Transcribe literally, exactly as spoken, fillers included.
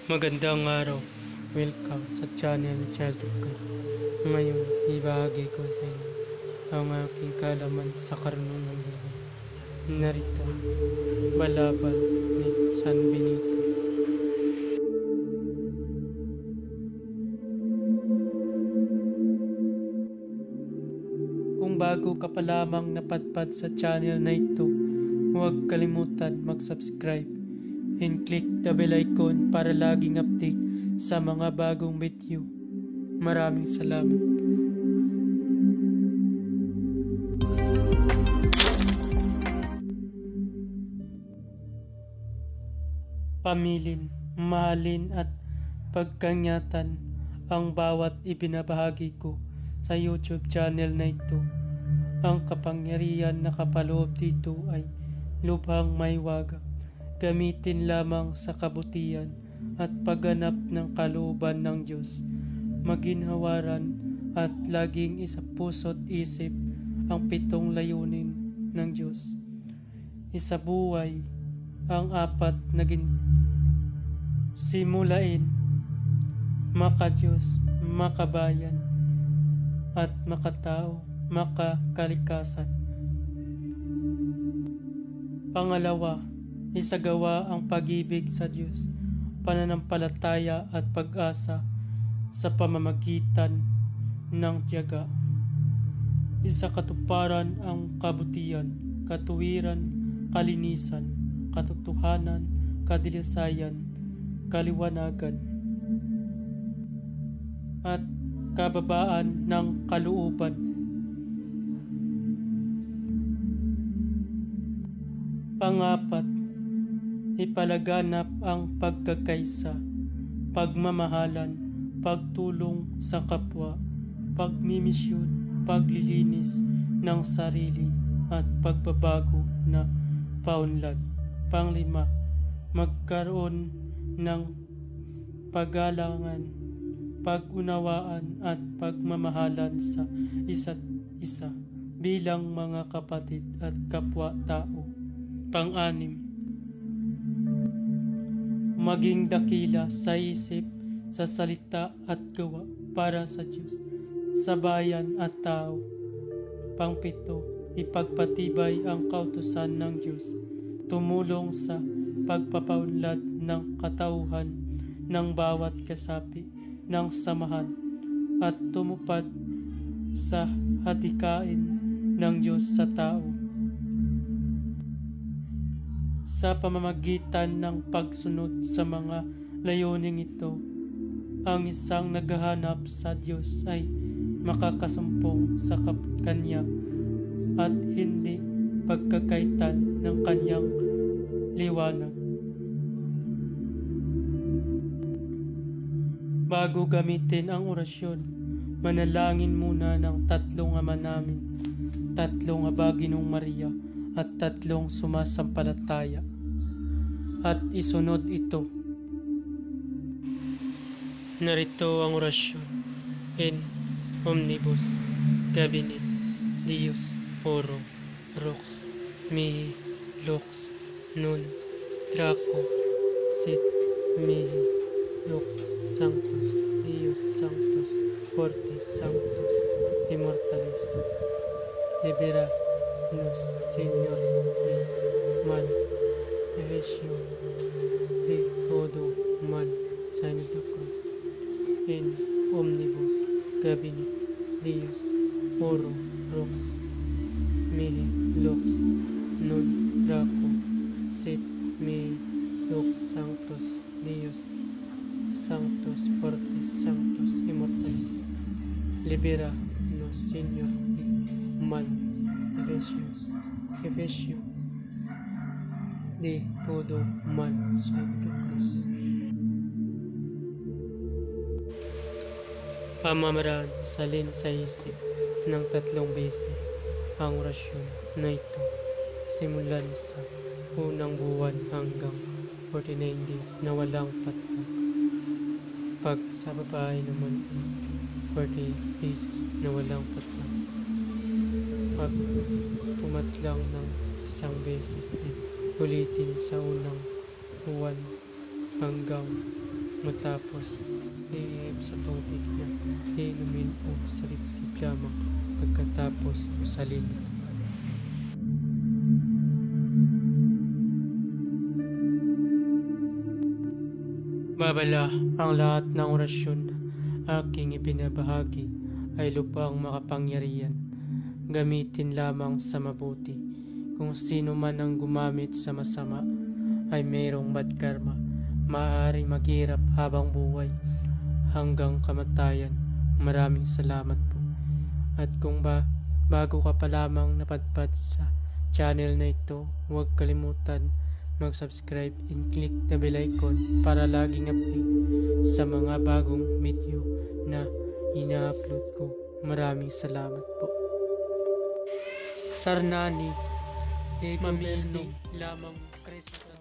Magandang araw. Welcome sa channel ni Childhood Guide. Ngayon, ibahagi ko sa inyo ang aking kaalaman sa karunungan buhay. Narito, Balabal ni San Benito. Kung bago ka pa lamang napadpad sa channel na ito, huwag kalimutan mag-subscribe and click the bell icon para laging update sa mga bagong video. Maraming salamat. Pamilin, mahalin at pagkanyatan ang bawat ibinabahagi ko sa YouTube channel na ito. Ang kapangyarihan na kapaloob dito ay lubhang may waga. Gamitin lamang sa kabutihan at pagganap ng kalooban ng Diyos. Maginhawaran at laging isa puso't isip ang pitong layunin ng Diyos. Isabuhay ang apat na gin simulain, makadiyos, makabayan, at makatao, makakalikasan. Pangalawa, isagawa ang pag-ibig sa Diyos, pananampalataya at pag-asa sa pamamagitan ng tiyaga. Isakatuparan ang kabutihan, katuwiran, kalinisan, katotohanan, kadilisayan, kaliwanagan, at kababaan ng kalooban. Pangapat, ipalaganap ang pagkakaisa, pagmamahalan, pagtulong sa kapwa, pagmimisyon, paglilinis ng sarili at pagbabago na paunlad. Panglima, magkaroon ng paggalangan, pag-unawaan at pagmamahalan sa isa't isa bilang mga kapatid at kapwa-tao. Pang-anim, maging dakila sa isip, sa salita at gawa para sa Diyos, sa bayan at tao. Pangpito, ipagpatibay ang kautusan ng Diyos, tumulong sa pagpapaunlad ng katauhan ng bawat kasapi ng samahan at tumupad sa hadikain ng Diyos sa tao. Sa pamamagitan ng pagsunod sa mga layuning ito, ang isang naghahanap sa Diyos ay makakasumpong sa Kanya at hindi pagkakaitan ng Kanyang liwanag. Bago gamitin ang orasyon, manalangin muna ng tatlong Ama Namin, tatlong Aba Ginoong Maria, at tatlong sumasampalataya, at isunod ito. Narito ang orasyon. In omnibus gabinet Dios oro rox mihi lux nun draco sit mihi lux sanctus Dios sanctus fortis sanctus immortalis libera nos Señor de mal evasion de todo mal Santo Cruz en omnibus gabinet Dios oro rox mihi lux non draco sit mihi lux sanctus Dios sanctus fortis sanctus immortalis libera nos Señor de mal Efesios Efesio de todo mal Santo Cruz. Pamamaraan, salin sa isip ng tatlong beses ang orasyon na ito, simulan sa unang buwan hanggang forty-nine days na walang patla. Pag sa babae naman, forty days na walang patla. Pag pumatlang ng isang beses, ulitin sa unang buwan hanggang Matapos eh, sa tubig na inumin o sa liptip lamang pagkatapos usalin ito. Babala ang lahat ng orasyon na aking ibinabahagi ay lubhang makapangyarihan. Gamitin lamang sa mabuti. Kung sino man ang gumamit sa masama ay mayroong bad karma. Maaaring maghirap habang buhay hanggang kamatayan. Maraming salamat po. At kung ba bago ka pa lamang napadpad sa channel na ito, huwag kalimutan mag-subscribe and click the bell icon para laging update sa mga bagong video na ina-upload ko. Maraming salamat po. Sarnani, mamili lamang Krista.